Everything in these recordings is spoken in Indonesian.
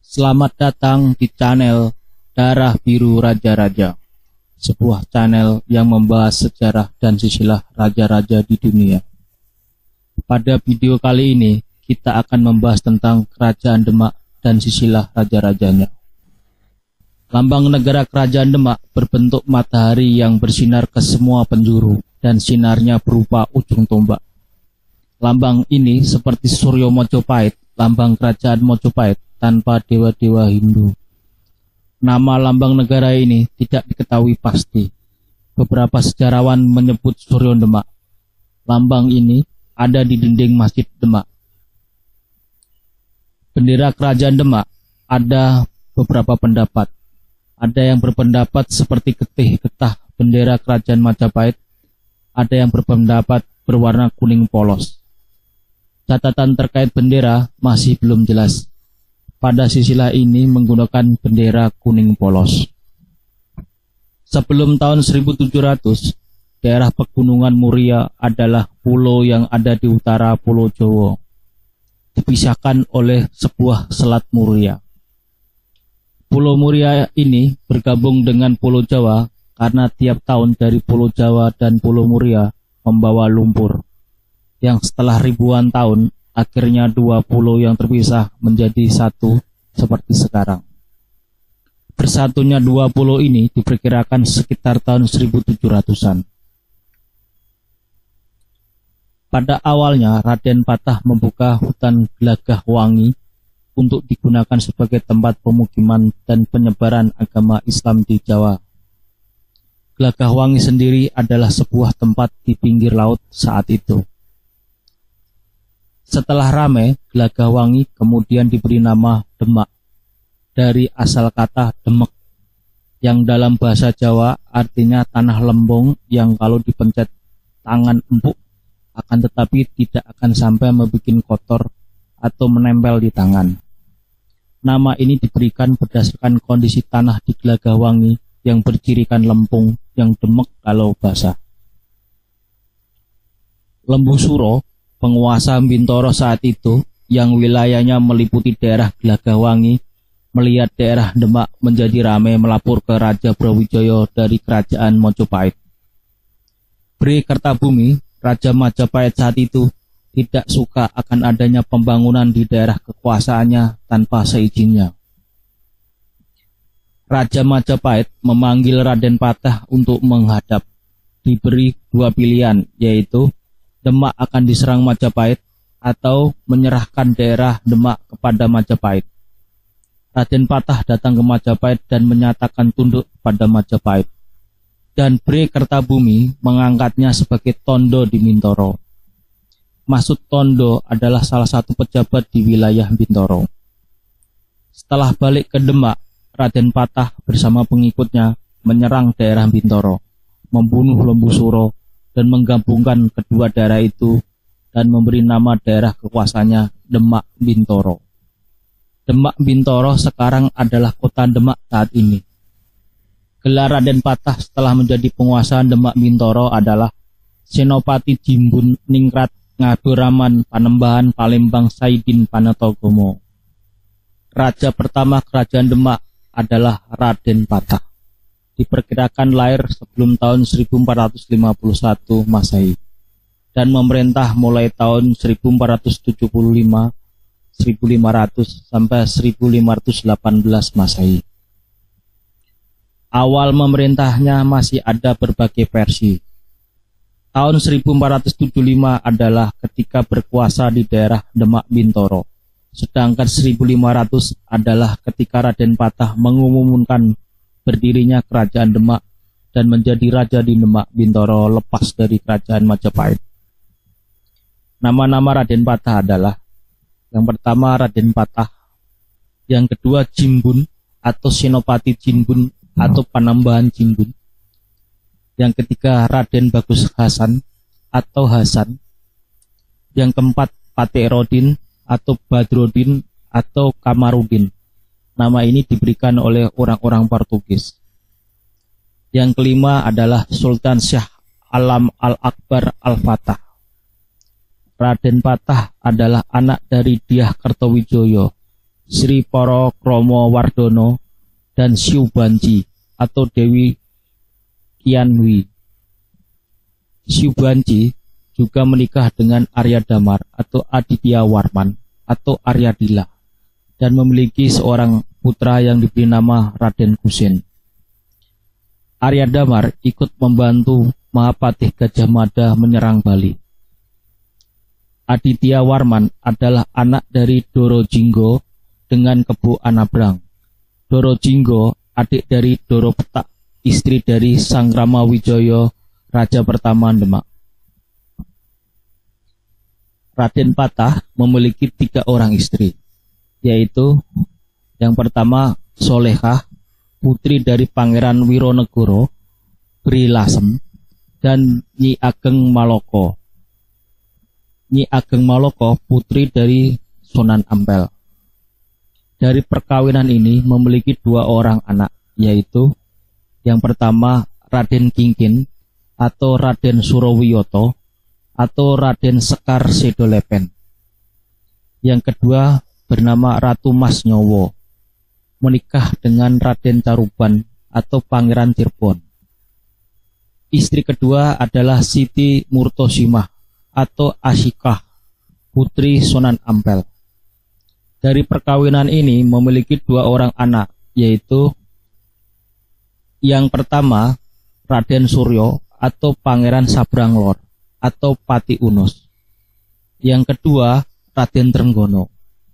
Selamat datang di channel Darah Biru Raja-Raja, sebuah channel yang membahas sejarah dan silsilah raja-raja di dunia. Pada video kali ini, kita akan membahas tentang Kerajaan Demak dan silsilah raja-rajanya. Lambang negara Kerajaan Demak berbentuk matahari yang bersinar ke semua penjuru dan sinarnya berupa ujung tombak. Lambang ini seperti Suryo Mojopahit, lambang kerajaan Mojopahit tanpa dewa-dewa Hindu. Nama lambang negara ini tidak diketahui pasti. Beberapa sejarawan menyebut Suryo Demak. Lambang ini ada di dinding Masjid Demak. Bendera Kerajaan Demak ada beberapa pendapat. Ada yang berpendapat seperti getih getah bendera Kerajaan Majapahit. Ada yang berpendapat berwarna kuning polos. Catatan terkait bendera masih belum jelas. Pada silsilah ini menggunakan bendera kuning polos. Sebelum tahun 1700, daerah Pegunungan Muria adalah pulau yang ada di utara Pulau Jawa, dipisahkan oleh sebuah selat Muria. Pulau Muria ini bergabung dengan Pulau Jawa karena tiap tahun dari Pulau Jawa dan Pulau Muria membawa lumpur, yang setelah ribuan tahun akhirnya dua pulau yang terpisah menjadi satu seperti sekarang. Bersatunya dua pulau ini diperkirakan sekitar tahun 1700-an. Pada awalnya Raden Patah membuka hutan Gelagah Wangi untuk digunakan sebagai tempat pemukiman dan penyebaran agama Islam di Jawa. Gelagah Wangi sendiri adalah sebuah tempat di pinggir laut saat itu. Setelah ramai, Gelagah Wangi kemudian diberi nama Demak dari asal kata demek, yang dalam bahasa Jawa artinya tanah lembong yang kalau dipencet tangan empuk akan tetapi tidak akan sampai membuat kotor atau menempel di tangan. Nama ini diberikan berdasarkan kondisi tanah di Gelagah Wangi yang bercirikan lempung yang demek kalau basah. Lembu Suro, penguasa Bintoro saat itu, yang wilayahnya meliputi daerah Gelagah Wangi, melihat daerah Demak menjadi ramai melapor ke Raja Brawijaya dari kerajaan Mojopahit. Bri Kertabumi, Raja Majapahit saat itu, tidak suka akan adanya pembangunan di daerah kekuasaannya tanpa seizinnya. Raja Majapahit memanggil Raden Patah untuk menghadap. Diberi dua pilihan, yaitu Demak akan diserang Majapahit atau menyerahkan daerah Demak kepada Majapahit. Raden Patah datang ke Majapahit dan menyatakan tunduk pada Majapahit. Dan Bri Kertabumi mengangkatnya sebagai Tondo di Bintoro. Maksud Tondo adalah salah satu pejabat di wilayah Bintoro. Setelah balik ke Demak, Raden Patah bersama pengikutnya menyerang daerah Bintoro, membunuh Lembu Suro, dan menggabungkan kedua daerah itu dan memberi nama daerah kekuasaannya Demak Bintoro. Demak Bintoro sekarang adalah kota Demak saat ini. Gelar Raden Patah setelah menjadi penguasa Demak Bintoro adalah Senopati Jimbun Ningrat Ngaduraman Panembahan Palembang Saidin Panetogomo. Raja pertama kerajaan Demak adalah Raden Patah. Diperkirakan lahir sebelum tahun 1451 Masehi dan memerintah mulai tahun 1475 1500 sampai 1518 Masehi. Awal memerintahnya masih ada berbagai versi. Tahun 1475 adalah ketika berkuasa di daerah Demak Bintoro. Sedangkan 1500 adalah ketika Raden Patah mengumumkan berdirinya kerajaan Demak dan menjadi raja di Demak Bintoro lepas dari kerajaan Majapahit. Nama-nama Raden Patah adalah: yang pertama Raden Patah, yang kedua Jimbun atau Senopati Jimbun atau Panembahan Jimbun, yang ketiga Raden Bagus Hasan atau Hasan, yang keempat Paterodin atau Badrodin atau Kamarudin. Nama ini diberikan oleh orang-orang Portugis. Yang kelima adalah Sultan Syah Alam Al-Akbar Al-Fatah. Raden Patah adalah anak dari Dyah Kertawijaya, Sri Para Kromo Wardono, dan Siu Banci atau Dewi Kianwi. Siu Banci juga menikah dengan Arya Damar atau Aditya Warman atau Arya Dila dan memiliki seorang putra yang diberi nama Raden Kusen. Arya Damar ikut membantu Mahapatih Gajah Mada menyerang Bali. Aditya Warman adalah anak dari Doro Jinggo dengan Kebu Anabrang. Doro Jinggo, adik dari Doro Petak, istri dari Sang Rama Wijaya, Raja pertama Demak. Raden Patah memiliki 3 orang istri, yaitu yang pertama Solehah, putri dari Pangeran Wironegoro, Bri Lasem, dan Nyi Ageng Maloko. Nyi Ageng Maloko putri dari Sunan Ampel. Dari perkawinan ini memiliki 2 orang anak, yaitu yang pertama Raden Kingkin atau Raden Surowiyoto atau Raden Sekar Sedolepen. Yang kedua bernama Ratu Mas Nyowo, menikah dengan Raden Caruban atau Pangeran Cirebon. Istri kedua adalah Siti Murtosimah atau Asyikah, putri Sunan Ampel. Dari perkawinan ini memiliki 2 orang anak, yaitu yang pertama Raden Suryo atau Pangeran Sabranglor atau Pati Unus. Yang kedua Raden Trenggono.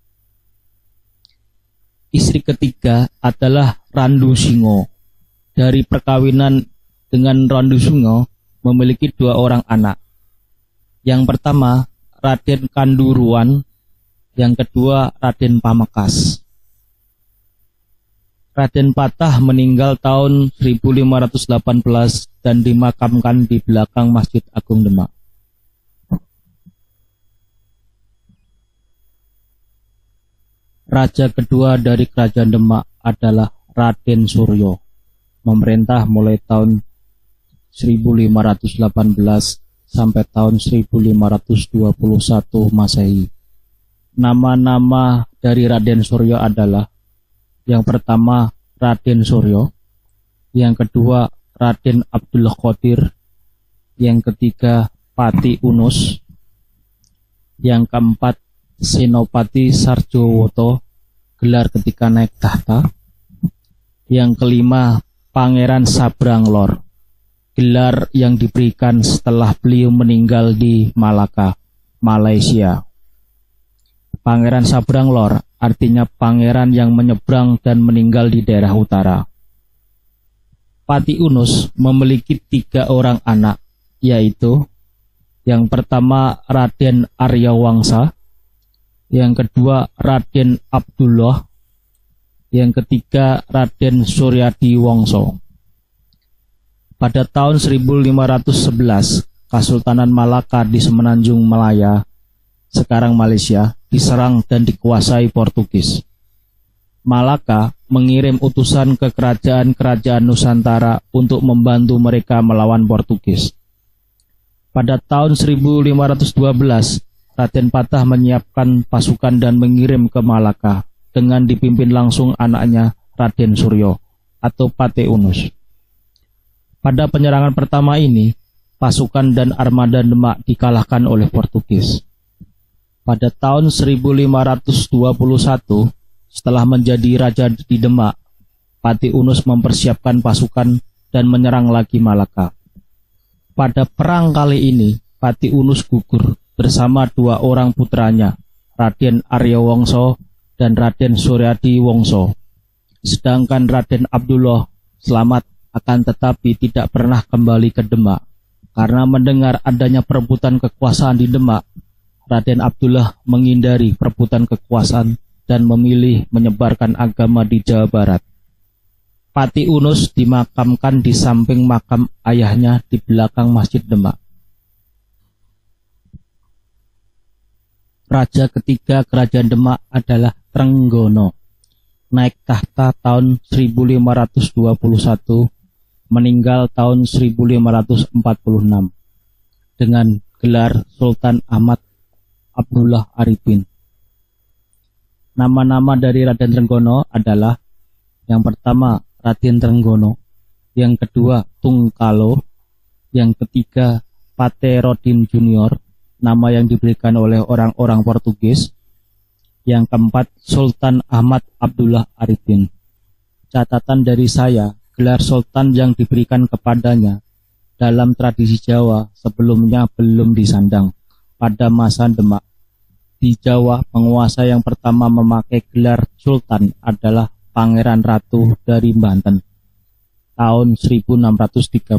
Istri ketiga adalah Randu Singo. Dari perkawinan dengan Randu Singo memiliki 2 orang anak. Yang pertama Raden Kanduruan, yang kedua Raden Pamakas. Raden Patah meninggal tahun 1518 dan dimakamkan di belakang Masjid Agung Demak. Raja kedua dari Kerajaan Demak adalah Raden Suryo, memerintah mulai tahun 1518 sampai tahun 1521 Masehi. Nama-nama dari Raden Suryo adalah yang pertama Raden Suryo, yang kedua Raden Abdul Qadir, yang ketiga Pati Unus, yang keempat Senopati Sarjowoto, gelar ketika naik tahta, yang kelima Pangeran Sabranglor, gelar yang diberikan setelah beliau meninggal di Malaka, Malaysia. Pangeran Sabranglor artinya pangeran yang menyeberang dan meninggal di daerah utara. Pati Unus memiliki 3 orang anak, yaitu yang pertama Raden Arya Wangsa, yang kedua Raden Abdullah, yang ketiga Raden Suryadi Wongso. Pada tahun 1511, Kesultanan Malaka di Semenanjung Malaya, sekarang Malaysia, diserang dan dikuasai Portugis. Malaka mengirim utusan ke kerajaan-kerajaan Nusantara untuk membantu mereka melawan Portugis. Pada tahun 1512, Raden Patah menyiapkan pasukan dan mengirim ke Malaka dengan dipimpin langsung anaknya Raden Suryo atau Pati Unus. Pada penyerangan pertama ini, pasukan dan armada Demak dikalahkan oleh Portugis. Pada tahun 1521, setelah menjadi raja di Demak, Pati Unus mempersiapkan pasukan dan menyerang lagi Malaka. Pada perang kali ini, Pati Unus gugur bersama 2 orang putranya, Raden Arya Wongso dan Raden Suryadi Wongso. Sedangkan Raden Abdullah selamat, akan tetapi tidak pernah kembali ke Demak. Karena mendengar adanya perebutan kekuasaan di Demak, Raden Abdullah menghindari perebutan kekuasaan dan memilih menyebarkan agama di Jawa Barat. Pati Unus dimakamkan di samping makam ayahnya di belakang Masjid Demak. Raja ketiga Kerajaan Demak adalah Trenggono. Naik tahta tahun 1521, meninggal tahun 1546 dengan gelar Sultan Ahmad Abdullah Arifin. Nama-nama dari Raden Trenggono adalah yang pertama Raden Trenggono, yang kedua Tungkalo, yang ketiga Paterodin Junior, nama yang diberikan oleh orang-orang Portugis, yang keempat Sultan Ahmad Abdullah Arifin. Catatan dari saya, gelar Sultan yang diberikan kepadanya dalam tradisi Jawa sebelumnya belum disandang. Pada masa Demak di Jawa, penguasa yang pertama memakai gelar Sultan adalah Pangeran Ratu dari Banten tahun 1638.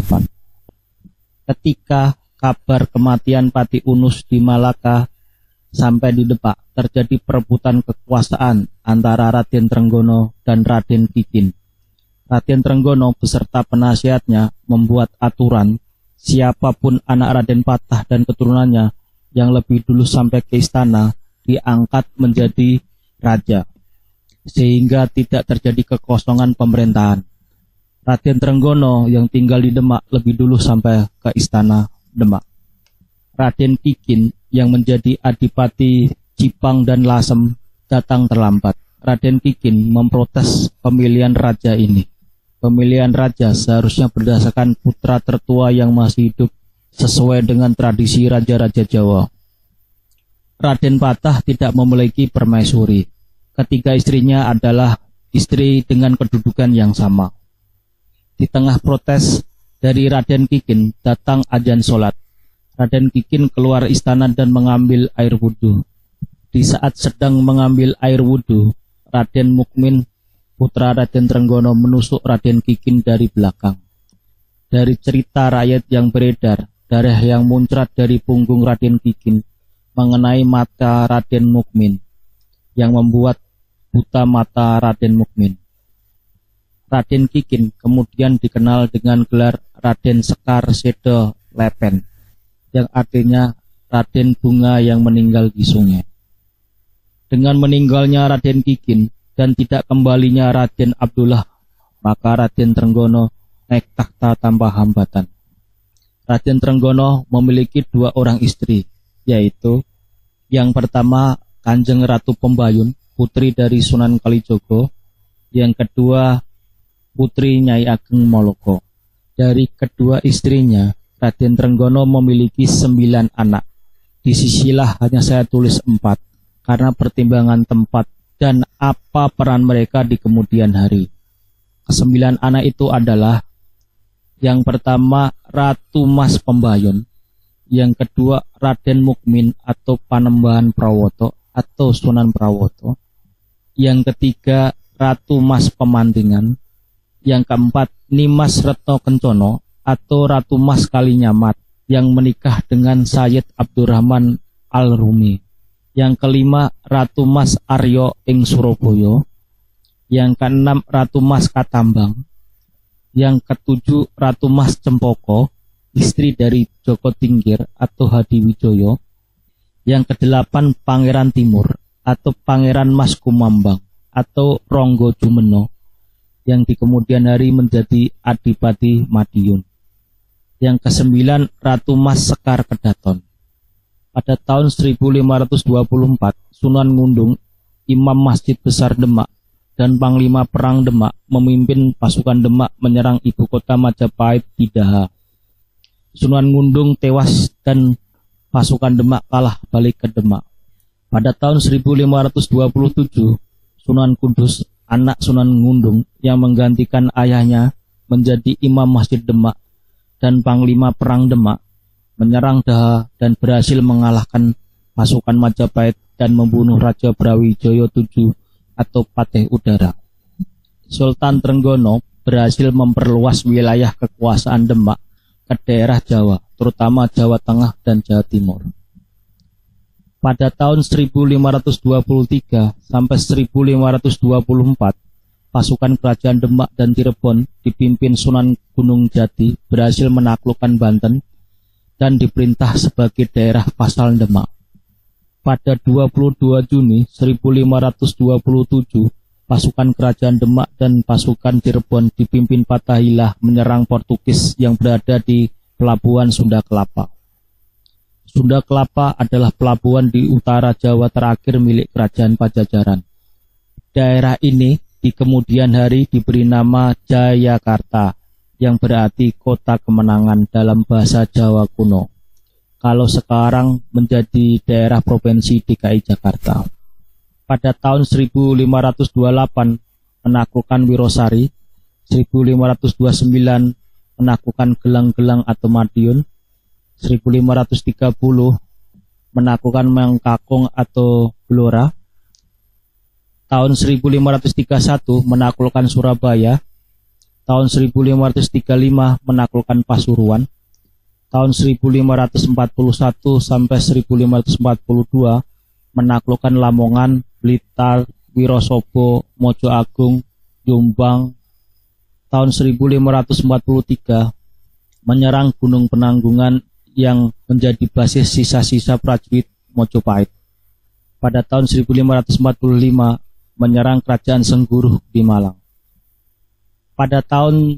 Ketika kabar kematian Pati Unus di Malaka sampai di Demak, terjadi perebutan kekuasaan antara Raden Trenggono dan Raden Kikin. Raden Trenggono beserta penasihatnya membuat aturan siapapun anak Raden Patah dan keturunannya yang lebih dulu sampai ke istana diangkat menjadi raja, sehingga tidak terjadi kekosongan pemerintahan. Raden Trenggono yang tinggal di Demak lebih dulu sampai ke istana Demak. Raden Kikin yang menjadi adipati Cipang dan Lasem datang terlambat. Raden Kikin memprotes pemilihan raja ini. Pemilihan raja seharusnya berdasarkan putra tertua yang masih hidup sesuai dengan tradisi raja-raja Jawa. Raden Patah tidak memiliki permaisuri. Ketiga istrinya adalah istri dengan kedudukan yang sama. Di tengah protes dari Raden Kikin datang azan sholat. Raden Kikin keluar istana dan mengambil air wudhu. Di saat sedang mengambil air wudhu, Raden Mukmin, putra Raden Trenggono, menusuk Raden Kikin dari belakang. Dari cerita rakyat yang beredar, darah yang muncrat dari punggung Raden Kikin mengenai mata Raden Mukmin, yang membuat buta mata Raden Mukmin. Raden Kikin kemudian dikenal dengan gelar Raden Sekar Sedo Lepen, yang artinya Raden Bunga yang meninggal di sungai. Dengan meninggalnya Raden Kikin dan tidak kembalinya Raden Abdullah, maka Raden Trenggono naik takhta tanpa hambatan. Raden Trenggono memiliki dua orang istri, yaitu yang pertama Kanjeng Ratu Pembayun, putri dari Sunan Kalijogo, yang kedua putri Nyai Ageng Moloko. Dari kedua istrinya, Raden Trenggono memiliki 9 anak. Di sisilah hanya saya tulis 4, karena pertimbangan tempat dan apa peran mereka di kemudian hari. Ke-9 anak itu adalah yang pertama Ratu Mas Pembayun, yang kedua Raden Mukmin atau Panembahan Prawoto atau Sunan Prawoto, yang ketiga Ratu Mas Pemantingan, yang keempat Nimas Retno Kencono atau Ratu Mas Kalinyamat yang menikah dengan Sayyid Abdurrahman Al-Rumi, yang kelima Ratu Mas Aryo ing Surabaya, yang keenam Ratu Mas Katambang, yang ketujuh Ratu Mas Cempoko, istri dari Joko Tingkir atau Hadiwijoyo, yang kedelapan Pangeran Timur atau Pangeran Mas Kumambang atau Ronggo Jumeno, yang di kemudian hari menjadi Adipati Madiun. Yang ke-9 Ratu Mas Sekar Kedaton. Pada tahun 1524, Sunan Ngundung, Imam Masjid Besar Demak dan Panglima Perang Demak, memimpin pasukan Demak menyerang ibu kota Majapahit Bidaha. Sunan Ngundung tewas dan pasukan Demak kalah balik ke Demak. Pada tahun 1527, Sunan Kudus, anak Sunan Ngundung yang menggantikan ayahnya menjadi Imam Masjid Demak dan Panglima Perang Demak, menyerang Daha dan berhasil mengalahkan pasukan Majapahit dan membunuh Raja Brawijaya VII atau Patih Udara. Sultan Trenggono berhasil memperluas wilayah kekuasaan Demak ke daerah Jawa, terutama Jawa Tengah dan Jawa Timur. Pada tahun 1523 sampai 1524, pasukan kerajaan Demak dan Cirebon dipimpin Sunan Gunung Jati berhasil menaklukkan Banten dan diperintah sebagai daerah vassal Demak. Pada 22 Juni 1527, pasukan kerajaan Demak dan pasukan Cirebon dipimpin Fathaillah menyerang Portugis yang berada di pelabuhan Sunda Kelapa. Sunda Kelapa adalah pelabuhan di utara Jawa terakhir milik Kerajaan Pajajaran. Daerah ini di kemudian hari diberi nama Jayakarta, yang berarti kota kemenangan dalam bahasa Jawa kuno. Kalau sekarang menjadi daerah provinsi DKI Jakarta. Pada tahun 1528 menaklukkan Wirosari, 1529 menaklukkan Gelang-Gelang atau Madiun, 1530 menaklukkan Mengkakung atau Blora, tahun 1531 menaklukkan Surabaya, tahun 1535 menaklukkan Pasuruan, tahun 1541 sampai 1542 menaklukkan Lamongan, Blitar, Wirosobo, Mojo Agung, Jombang. Tahun 1543 menyerang Gunung Penanggungan yang menjadi basis sisa-sisa prajurit Mojopahit. Pada tahun 1545 menyerang Kerajaan Sengguruh di Malang. Pada tahun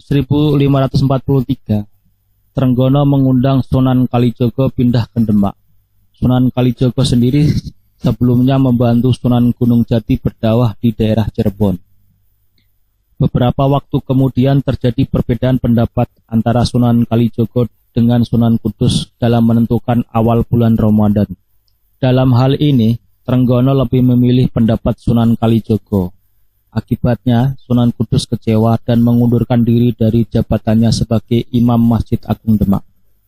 1543 Trenggono mengundang Sunan Kalijogo pindah ke Demak. Sunan Kalijogo sendiri sebelumnya membantu Sunan Gunung Jati berdakwah di daerah Cirebon. Beberapa waktu kemudian terjadi perbedaan pendapat antara Sunan Kalijogo dengan Sunan Kudus dalam menentukan awal bulan Ramadan. Dalam hal ini, Trenggono lebih memilih pendapat Sunan Kalijogo. Akibatnya, Sunan Kudus kecewa dan mengundurkan diri dari jabatannya sebagai Imam Masjid Agung Demak.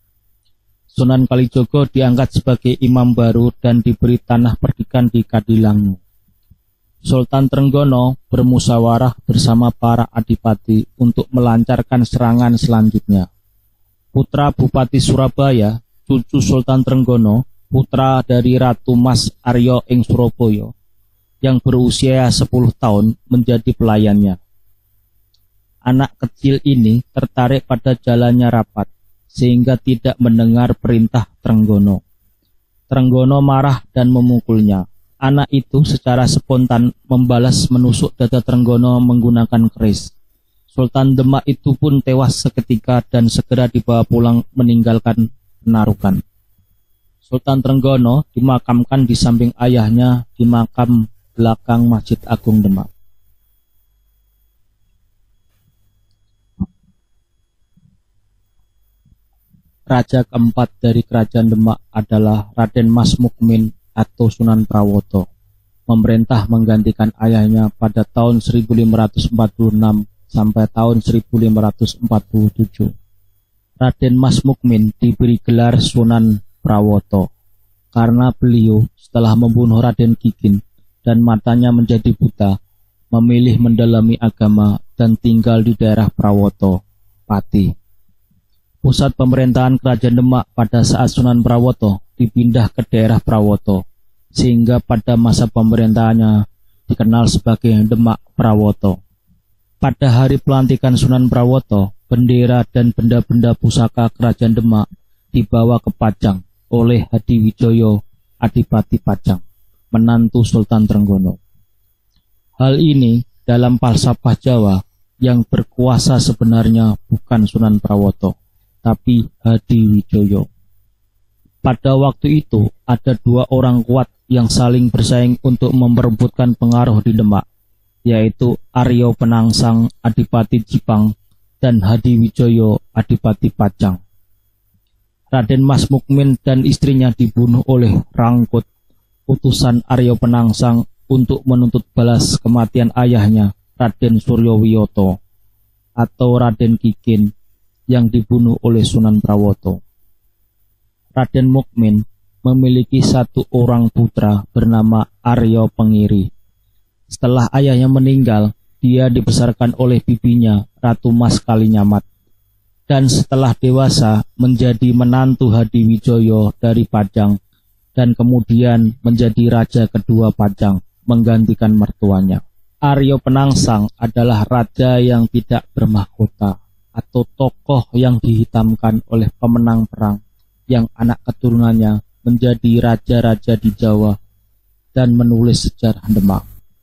Sunan Kalijogo diangkat sebagai imam baru dan diberi tanah perdikan di Kadilangu. Sultan Trenggono bermusyawarah bersama para adipati untuk melancarkan serangan selanjutnya. Putra Bupati Surabaya, cucu Sultan Trenggono, putra dari Ratu Mas Aryo ing Surabaya, yang berusia 10 tahun menjadi pelayannya. Anak kecil ini tertarik pada jalannya rapat, sehingga tidak mendengar perintah Trenggono. Trenggono marah dan memukulnya. Anak itu secara spontan membalas menusuk dada Trenggono menggunakan keris. Sultan Demak itu pun tewas seketika dan segera dibawa pulang meninggalkan penarukan. Sultan Trenggono dimakamkan di samping ayahnya di makam belakang Masjid Agung Demak. Raja keempat dari Kerajaan Demak adalah Raden Mas Mukmin atau Sunan Prawoto. Memerintah menggantikan ayahnya pada tahun 1546 sampai tahun 1547. Raden Mas Mukmin diberi gelar Sunan Prawoto karena beliau setelah membunuh Raden Kikin dan matanya menjadi buta, memilih mendalami agama dan tinggal di daerah Prawoto, Pati. Pusat pemerintahan Kerajaan Demak pada saat Sunan Prawoto dipindah ke daerah Prawoto, sehingga pada masa pemerintahannya dikenal sebagai Demak Prawoto. Pada hari pelantikan Sunan Prawoto, bendera dan benda-benda pusaka Kerajaan Demak dibawa ke Pajang oleh Hadiwijoyo Adipati Pajang, menantu Sultan Trenggono. Hal ini dalam falsafah Jawa yang berkuasa sebenarnya bukan Sunan Prawoto, tapi Hadiwijoyo. Pada waktu itu ada dua orang kuat yang saling bersaing untuk memperebutkan pengaruh di Demak, yaitu Aryo Penangsang Adipati Jipang dan Hadiwijoyo Adipati Pajang. Raden Mas Mukmin dan istrinya dibunuh oleh Rangkut, utusan Aryo Penangsang untuk menuntut balas kematian ayahnya Raden Suryowiyoto atau Raden Kikin yang dibunuh oleh Sunan Prawoto. Raden Mukmin memiliki satu orang putra bernama Aryo Pengiri. Setelah ayahnya meninggal, dia dibesarkan oleh bibinya Ratu Mas Kalinyamat, dan setelah dewasa menjadi menantu Hadiwijoyo dari Pajang dan kemudian menjadi raja kedua Pajang menggantikan mertuanya. Aryo Penangsang adalah raja yang tidak bermahkota atau tokoh yang dihitamkan oleh pemenang perang yang anak keturunannya menjadi raja-raja di Jawa dan menulis sejarah Demak.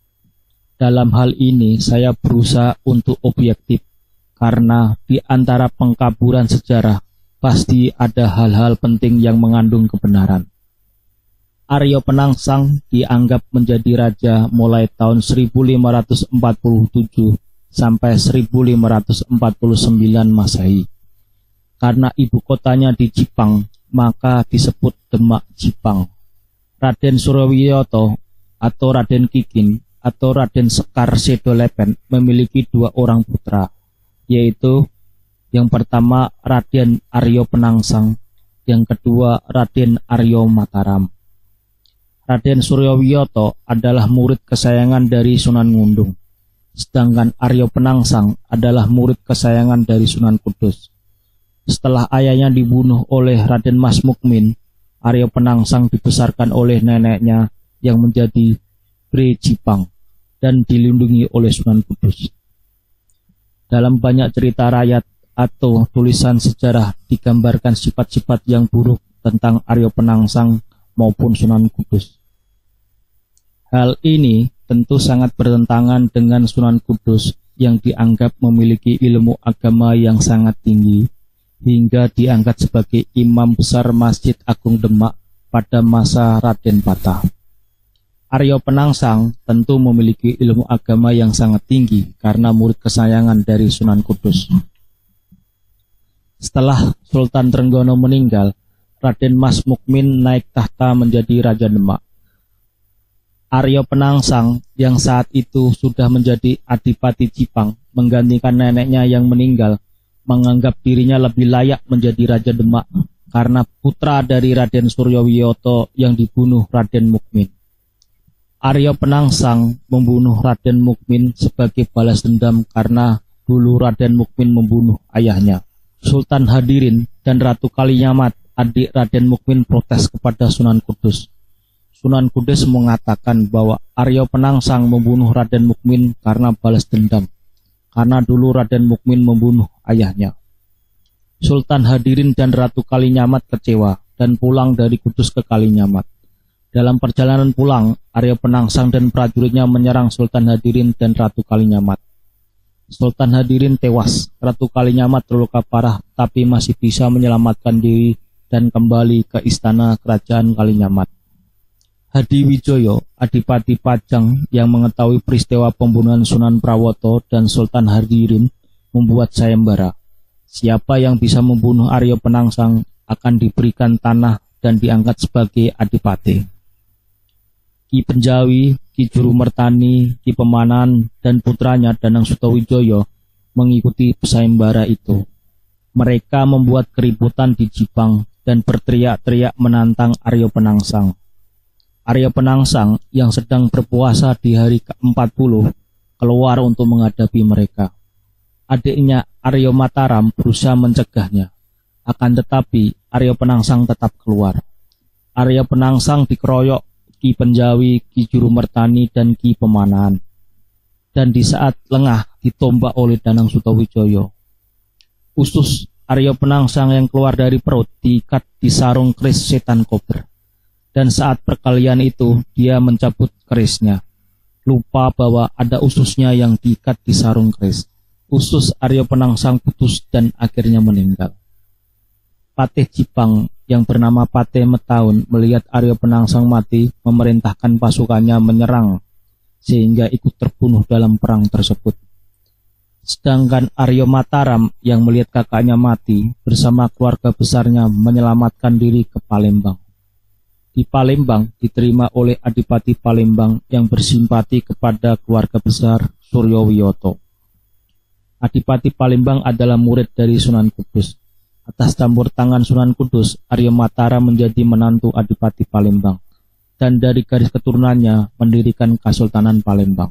Dalam hal ini saya berusaha untuk objektif karena di antara pengkaburan sejarah pasti ada hal-hal penting yang mengandung kebenaran. Arya Penangsang dianggap menjadi raja mulai tahun 1547 sampai 1549 Masehi. Karena ibu kotanya di Jipang, maka disebut Demak Jipang. Raden Suryawiyoto atau Raden Kikin atau Raden Sekar Sedolepen memiliki 2 orang putra, yaitu yang pertama Raden Arya Penangsang, yang kedua Raden Arya Mataram. Raden Suryawiyoto adalah murid kesayangan dari Sunan Ngundung, sedangkan Arya Penangsang adalah murid kesayangan dari Sunan Kudus. Setelah ayahnya dibunuh oleh Raden Mas Mukmin, Arya Penangsang dibesarkan oleh neneknya yang menjadi Bre Jipang dan dilindungi oleh Sunan Kudus. Dalam banyak cerita rakyat atau tulisan sejarah digambarkan sifat-sifat yang buruk tentang Arya Penangsang maupun Sunan Kudus. Hal ini tentu sangat bertentangan dengan Sunan Kudus yang dianggap memiliki ilmu agama yang sangat tinggi hingga diangkat sebagai imam besar Masjid Agung Demak pada masa Raden Patah. Arya Penangsang tentu memiliki ilmu agama yang sangat tinggi karena murid kesayangan dari Sunan Kudus. Setelah Sultan Trenggono meninggal, Raden Mas Mukmin naik tahta menjadi Raja Demak. Arya Penangsang yang saat itu sudah menjadi Adipati Jipang menggantikan neneknya yang meninggal, menganggap dirinya lebih layak menjadi Raja Demak karena putra dari Raden Suryawiyoto yang dibunuh Raden Mukmin. Arya Penangsang membunuh Raden Mukmin sebagai balas dendam karena dulu Raden Mukmin membunuh ayahnya. Sultan Hadirin dan Ratu Kalinyamat, adik Raden Mukmin, protes kepada Sunan Kudus. Sunan Kudus mengatakan bahwa Arya Penangsang membunuh Raden Mukmin karena balas dendam, karena dulu Raden Mukmin membunuh ayahnya. Sultan Hadirin dan Ratu Kalinyamat kecewa dan pulang dari Kudus ke Kalinyamat. Dalam perjalanan pulang, Arya Penangsang dan prajuritnya menyerang Sultan Hadirin dan Ratu Kalinyamat. Sultan Hadirin tewas, Ratu Kalinyamat terluka parah tapi masih bisa menyelamatkan diri dan kembali ke istana kerajaan Kalinyamat. Hadiwijoyo, Adipati Pajang yang mengetahui peristiwa pembunuhan Sunan Prawoto dan Sultan Hadirin membuat sayembara. Siapa yang bisa membunuh Arya Penangsang akan diberikan tanah dan diangkat sebagai adipati. Ki Penjawi, Ki Jurumertani, Ki Pemanan, dan putranya Danang Sutawijoyo mengikuti sayembara itu. Mereka membuat keributan di Jipang dan berteriak-teriak menantang Arya Penangsang. Arya Penangsang yang sedang berpuasa di hari ke-40 keluar untuk menghadapi mereka. Adiknya Arya Mataram berusaha mencegahnya. Akan tetapi Arya Penangsang tetap keluar. Arya Penangsang dikeroyok Ki Penjawi, Ki Jurumertani, dan Ki Pemanan. Dan di saat lengah ditombak oleh Danang Sutawijoyo. Usus Arya Penangsang yang keluar dari perut diikat di sarung keris setan kober. Dan saat perkalian itu dia mencabut kerisnya. Lupa bahwa ada ususnya yang diikat di sarung keris. Usus Arya Penangsang putus dan akhirnya meninggal. Patih Jipang yang bernama Patih Metaun melihat Arya Penangsang mati, memerintahkan pasukannya menyerang sehingga ikut terbunuh dalam perang tersebut. Sedangkan Arya Mataram yang melihat kakaknya mati bersama keluarga besarnya menyelamatkan diri ke Palembang. Di Palembang diterima oleh Adipati Palembang yang bersimpati kepada keluarga besar Suryawiyoto. Adipati Palembang adalah murid dari Sunan Kudus. Atas campur tangan Sunan Kudus, Arya Mataram menjadi menantu Adipati Palembang, dan dari garis keturunannya mendirikan Kesultanan Palembang.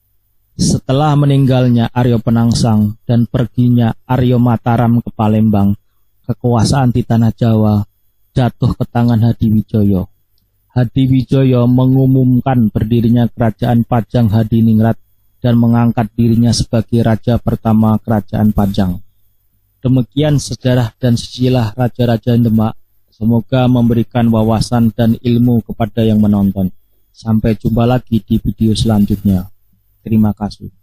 Setelah meninggalnya Arya Penangsang dan perginya Arya Mataram ke Palembang, kekuasaan di tanah Jawa jatuh ke tangan Hadiwijoyo. Hadiwijoyo mengumumkan berdirinya Kerajaan Pajang Hadiningrat dan mengangkat dirinya sebagai raja pertama Kerajaan Pajang. Demikian sejarah dan silsilah raja-raja Demak. Semoga memberikan wawasan dan ilmu kepada yang menonton. Sampai jumpa lagi di video selanjutnya. Terima kasih.